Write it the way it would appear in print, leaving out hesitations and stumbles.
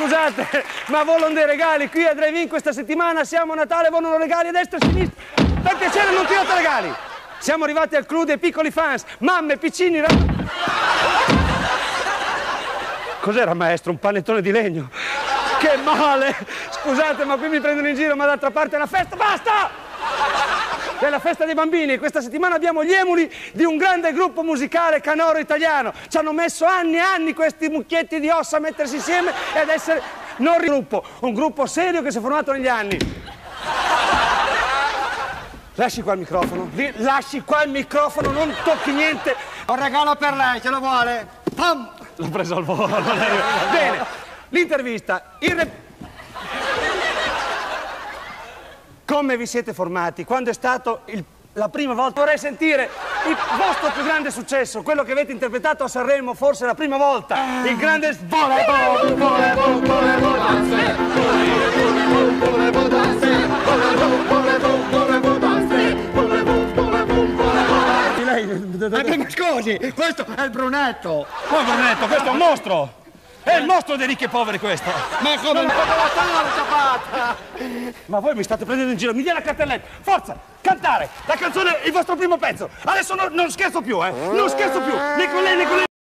scusate, ma volano dei regali qui a Drive-In questa settimana, siamo a Natale, volano regali a destra e a sinistra. Per piacere non tirate regali. Siamo arrivati al clou dei piccoli fans, mamme, piccini, Cos'era, maestro? Un panettone di legno? Che male! Scusate, ma qui mi prendono in giro, ma d'altra parte è la festa, basta! È la festa dei bambini. Questa settimana abbiamo gli emuli di un grande gruppo musicale canoro italiano. Ci hanno messo anni e anni questi mucchietti di ossa a mettersi insieme ed essere non un gruppo serio che si è formato negli anni. Lasci qua il microfono, lasci qua il microfono, non tocchi niente. Ho un regalo per lei, ce lo vuole? Pam! L'ho preso al volo. Bene, l'intervista. Come vi siete formati? Quando è stato la prima volta? Vorrei sentire il vostro più grande successo, quello che avete interpretato a Sanremo, forse la prima volta. Il grande... Ma scusi, questo è il brunetto. Come Brunetto? Questo è un mostro! È il mostro dei ricchi e poveri questo! Ma come la torta? Ma voi mi state prendendo in giro, mi dia la cartelletta! Forza! Cantare! La canzone, il vostro primo pezzo! Adesso non scherzo più, Non scherzo più! Né con lei né con lei!